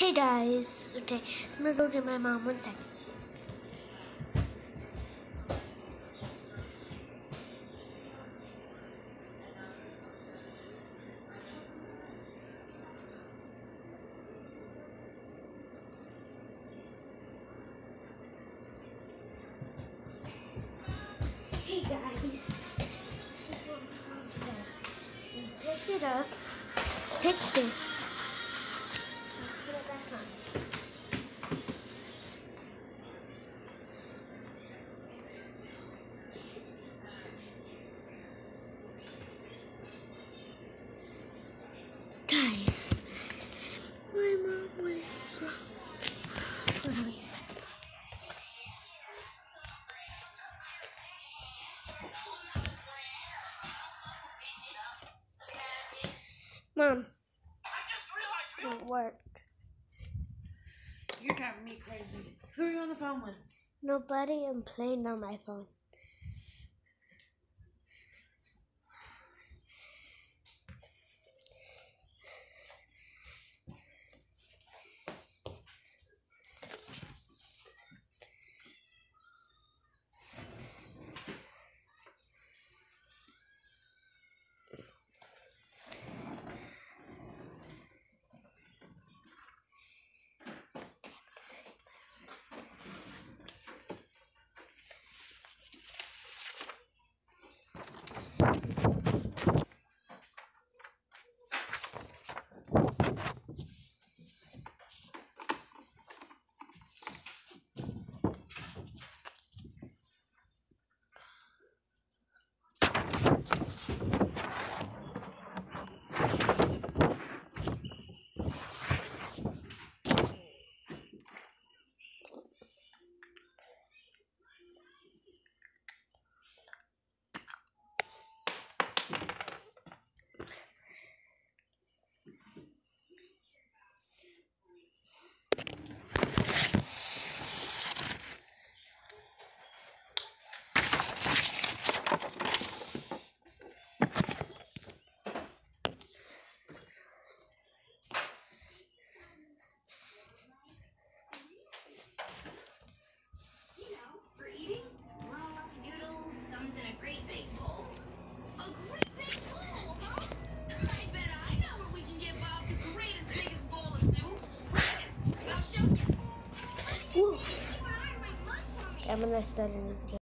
Hey guys, okay, I'm gonna go to my mom 1 second. Hey guys, this is what my mom said. You pick it up, pick this, and put it back on. Guys, my mom was wrong. Mom, it worked. You're driving me crazy. Who are you on the phone with? Nobody, I'm playing on my phone. I'm gonna start a new video.